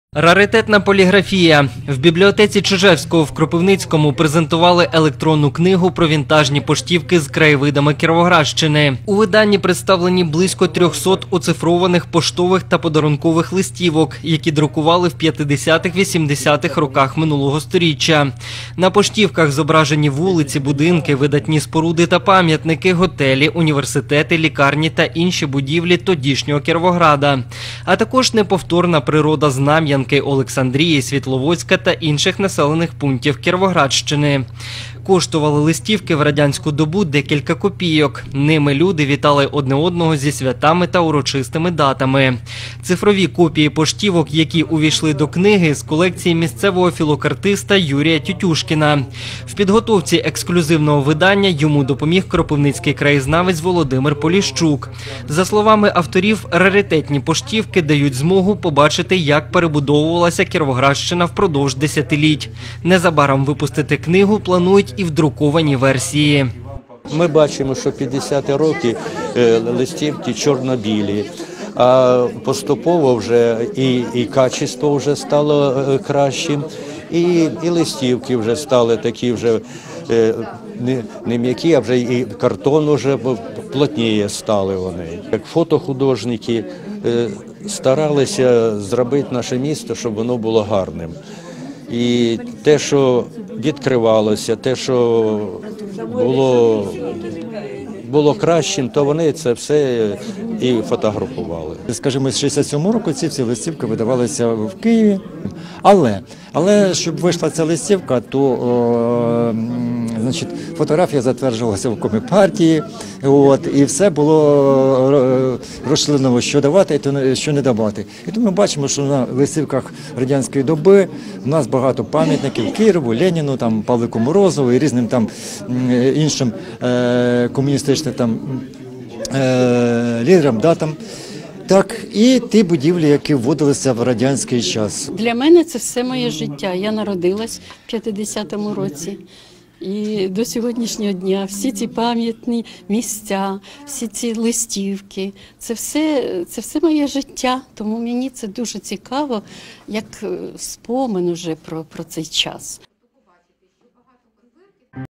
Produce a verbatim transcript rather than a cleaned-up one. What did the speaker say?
Раритетна поліграфія. В бібліотеці Чижевського в Кропивницькому презентували електронну книгу про вінтажні поштівки з краєвидами Кіровоградщини. У виданні представлені близько трьохсот оцифрованих поштових та подарункових листівок, які друкували в п'ятдесятих-вісімдесятих роках минулого сторіччя. На поштівках зображені вулиці, будинки, видатні споруди та пам'ятники, готелі, університети, лікарні та інші будівлі тодішнього Кіровограда. А також неповторна природа Знам'янки, Олександрії, Світловодська та інших населених пунктів Кіровоградщини. Коштували листівки в радянську добу декілька копійок. Ними люди вітали одне одного зі святами та урочистими датами. Цифрові копії поштівок, які увійшли до книги, з колекції місцевого філокартиста Юрія Тютюшкіна. В підготовці ексклюзивного видання йому допоміг кропивницький краєзнавець Володимир Поліщук. За словами авторів, раритетні поштівки дають змогу побачити, як перебудовувалася Кіровоградщина впродовж десятиліть. Незабаром випустити книгу планують і в друкованій версії. Ми бачимо, що п'ятдесяті роки листівки чорно-білі, а поступово вже і, і качество вже стало кращим, і, і листівки вже стали такі вже не, не м'які, а вже і картон вже плотніє стали вони. Як фотохудожники старалися зробити наше місто, щоб воно було гарним. І те, що відкривалося, те, що було, було кращим, то вони це все і фотографували. Скажімо, з шістдесят сьомого року ці всі листівки видавалися в Києві, але, але щоб вийшла ця листівка, то о, значить, фотографія затверджувалася в Коміпартії, от, і все було розчленено, що давати і що не давати. І тому ми бачимо, що на листівках радянської доби у нас багато пам'ятників Києву, Леніну, там, Павлику Морозову і різним там іншим е, комуністичним там е, лідерам, датам. Так, і ті будівлі, які вводилися в радянський час. Для мене це все моє життя. Я народилась в п'ятдесятому році. І до сьогоднішнього дня всі ці пам'ятні місця, всі ці листівки, це все, це все моє життя. Тому мені це дуже цікаво, як спомин уже про, про цей час.